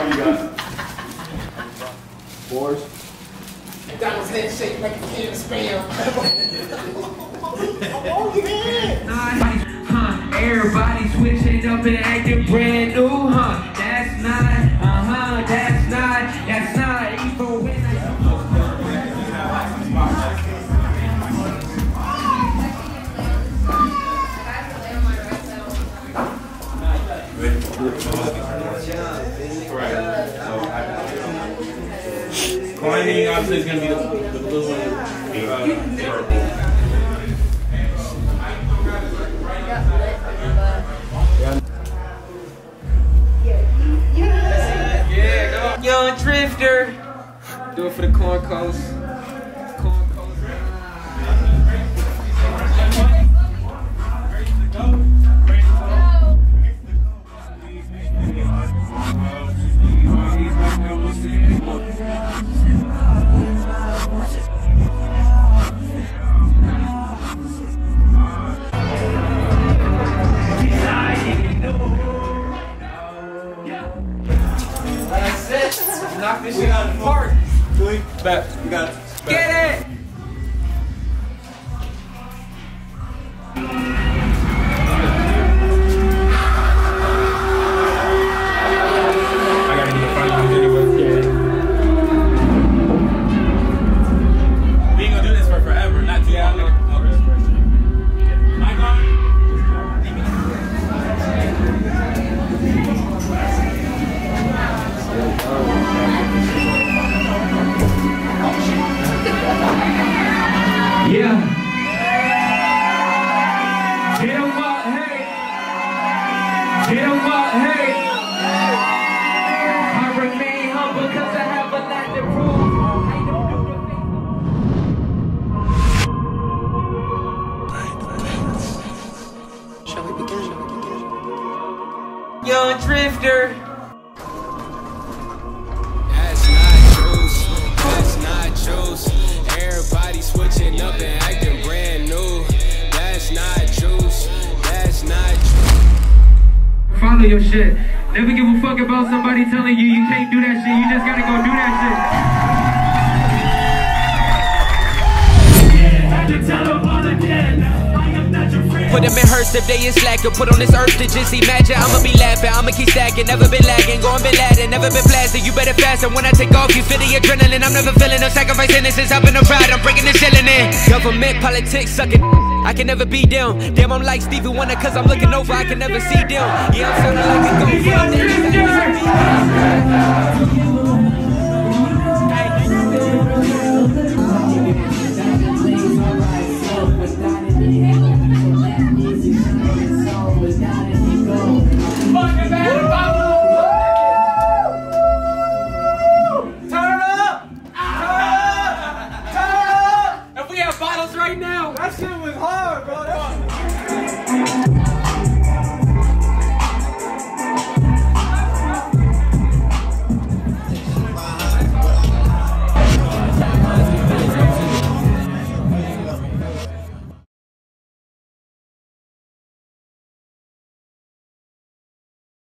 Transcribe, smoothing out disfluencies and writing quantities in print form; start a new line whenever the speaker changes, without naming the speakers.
you got? Fours?
McDonald's head shaped like a can of spam.
Everybody switching up and acting brand new, huh? That's not, that's not even when
Climbing obviously is going to be the blue and purple.
yeah, go. Young Drifter. Do it for the corn coast. Knock this shit out of the park.
Back. You got it.
Get it!
I gotta get the final anyway. Yeah. We ain't gonna do this for forever, not too long. Mic on?
Yeah. Get 'em up, hey. Get 'em up, hey. I remain humble because I have a lot to prove.
Shall we begin?
Young Drifter.
That's not juice. Everybody switching up and acting brand new. That's not juice. That's not juice.
Follow your shit. Never give a fuck about somebody telling you you can't do that shit. You just gotta go do that shit. Yeah, had to tell them all again. I am not your friend.
Put them in hearse if they is slacking. Put on this earth to just imagine. I'ma be laughing, I'ma keep stacking. Never been lagging, going been ladding, never been blasting. You better fasten when I take off. You feel the adrenaline. I'm never feeling no sacrifice innocence. Up in the ride, I'm breaking the ceiling in. Government, politics, sucking. I can never be them. Damn, I'm like Stevie Wonder cause I'm looking over. I can never see them. Yeah, I'm feeling like a ghost.
Young
That shit was hard, bro.